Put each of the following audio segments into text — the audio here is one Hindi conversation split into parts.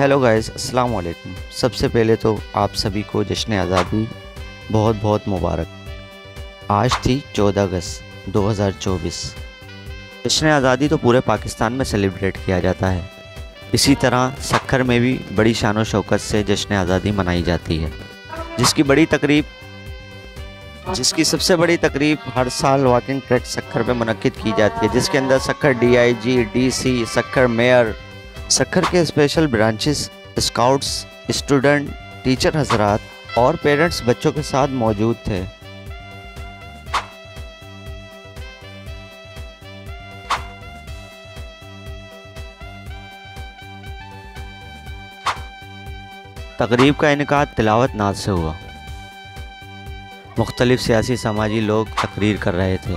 हेलो गाइस, अस्सलाम वालेकुम। सबसे पहले तो आप सभी को जश्न आज़ादी बहुत बहुत मुबारक। आज थी 14 अगस्त 2024। जश्न आज़ादी तो पूरे पाकिस्तान में सेलिब्रेट किया जाता है। इसी तरह सक्खर में भी बड़ी शान और शौकत से जश्न आज़ादी मनाई जाती है, जिसकी सबसे बड़ी तकरीब हर साल वॉकिंग ट्रैक सक्खर में मुनक्किद की जाती है, जिसके अंदर Sukkur DIG, DC, Sukkur mayor, Sukkur के special branches, scouts, student, teacher हजरात और पेरेंट्स बच्चों के साथ मौजूद थे। तकरीब का इनेकाद तिलावत नात से हुआ। मुख्तलिफ सियासी समाजी लोग तकरीर कर रहे थे।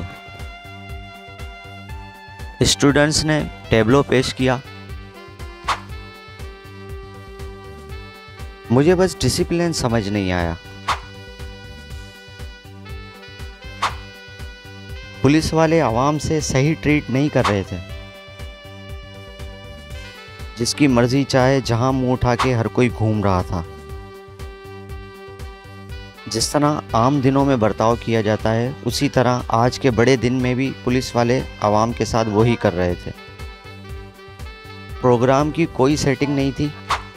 स्टूडेंट्स ने टेबलो पेश किया। मुझे बस डिसिप्लिन समझ नहीं आया। पुलिस वाले आवाम से सही ट्रीट नहीं कर रहे थे। जिसकी मर्जी चाहे जहां मुंह उठा के हर कोई घूम रहा था। जिस तरह आम दिनों में बर्ताव किया जाता है, उसी तरह आज के बड़े दिन में भी पुलिस वाले आवाम के साथ वही कर रहे थे। प्रोग्राम की कोई सेटिंग नहीं थी।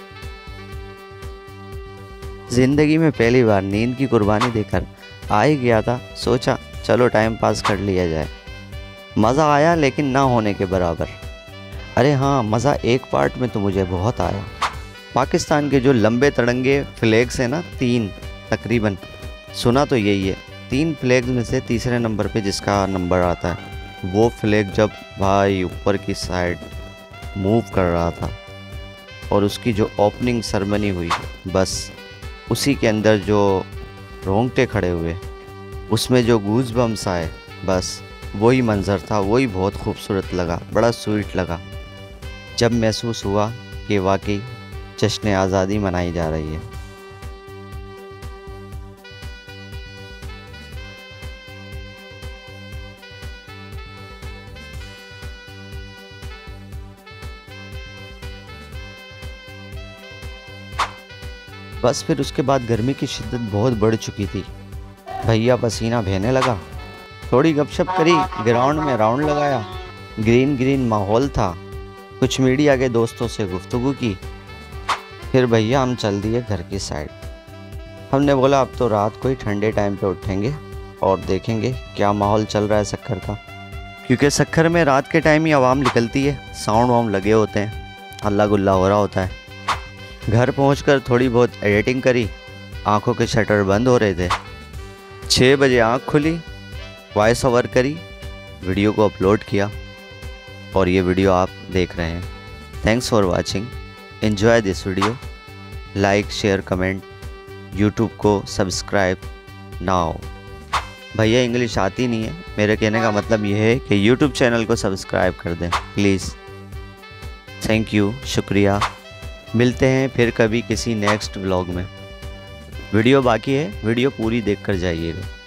जिंदगी में पहली बार नींद की कुर्बानी देकर आ ही गया था। सोचा चलो टाइम पास कर लिया जाए। मज़ा आया, लेकिन ना होने के बराबर। अरे हाँ, मज़ा एक पार्ट में तो मुझे बहुत आया। पाकिस्तान के जो लंबे तिरंगे फ्लैग्स हैं ना, 3 तकरीबन, सुना तो यही है। 3 फ्लैग्स में से तीसरे नंबर पे जिसका नंबर आता है, वो फ्लैग जब भाई ऊपर की साइड मूव कर रहा था और उसकी जो ओपनिंग सेरेमनी हुई, बस उसी के अंदर जो रोंगटे खड़े हुए, उसमें जो गूज़ बम्स आए, बस वही मंज़र था। वही बहुत खूबसूरत लगा, बड़ा स्वीट लगा जब महसूस हुआ कि वाकई जश्न आज़ादी मनाई जा रही है। बस फिर उसके बाद गर्मी की शिद्दत बहुत बढ़ चुकी थी। भैया पसीना बहने लगा। थोड़ी गपशप करी, ग्राउंड में राउंड लगाया। ग्रीन ग्रीन माहौल था। कुछ मीडिया के दोस्तों से गुफ्तगू की। फिर भैया हम चल दिए घर की साइड। हमने बोला अब तो रात को ही ठंडे टाइम पे उठेंगे और देखेंगे क्या माहौल चल रहा है सक्खर का, क्योंकि सक्खर में रात के टाइम ही आवाम निकलती है। साउंड वाउंड लगे होते हैं, हल्ला गुल्ला हो रहा होता है। घर पहुंचकर थोड़ी बहुत एडिटिंग करी। आंखों के शटर बंद हो रहे थे। 6 बजे आंख खुली, वॉइस ओवर करी, वीडियो को अपलोड किया और ये वीडियो आप देख रहे हैं। Thanks for watching. Enjoy this video. Like, share, comment. YouTube को सब्सक्राइब नाउ। भैया इंग्लिश आती नहीं है, मेरे कहने का मतलब ये है कि यूट्यूब चैनल को सब्सक्राइब कर दें प्लीज़। थैंक यू, शुक्रिया। मिलते हैं फिर कभी किसी नेक्स्ट व्लॉग में। वीडियो बाकी है, वीडियो पूरी देख कर जाइएगा।